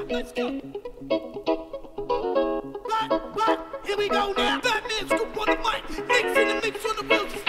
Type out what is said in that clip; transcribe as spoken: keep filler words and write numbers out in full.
let's go. But, but, here we go now. Batman scoop on the mic, mix in the mix on the wheels.